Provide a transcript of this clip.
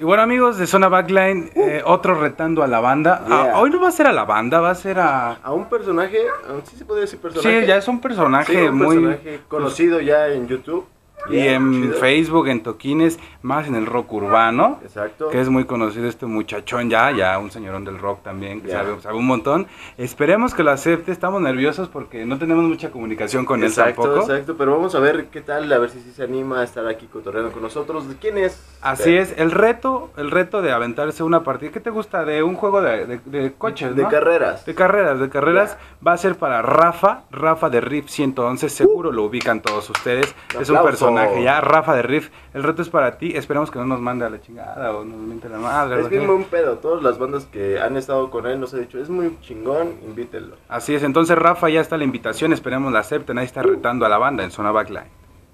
bueno, amigos de Zona Backline, otro retando a la banda. Yeah. Hoy no va a ser a la banda, va a ser A un personaje, sí se puede decir personaje. Sí, ya es un personaje Sí, un muy... personaje conocido ya en YouTube. Y Yeah, en chido. Facebook, en toquines, más en el rock urbano. Exacto. Que es muy conocido este muchachón ya un señorón del rock también, que Yeah. sabe un montón. Esperemos que lo acepte, estamos nerviosos porque no tenemos mucha comunicación con él tampoco. Exacto, pero vamos a ver qué tal, a ver si se anima a estar aquí cotorreando con nosotros. ¿De quién es? Así es, el reto de aventarse una partida, ¿qué te gusta? De un juego de coches, De ¿no? carreras. De carreras, va a ser para Rafa de Riff 111, seguro lo ubican todos ustedes, Un es un aplauso. personaje ya, Rafa de Riff, el reto es para ti, esperemos que no nos mande a la chingada o nos miente la madre. Es bien buen pedo, todas las bandas que han estado con él nos han dicho, es muy chingón, invítenlo. Así es, entonces Rafa ya está la invitación, esperemos la acepten, ahí está retando a la banda en Zona Backline.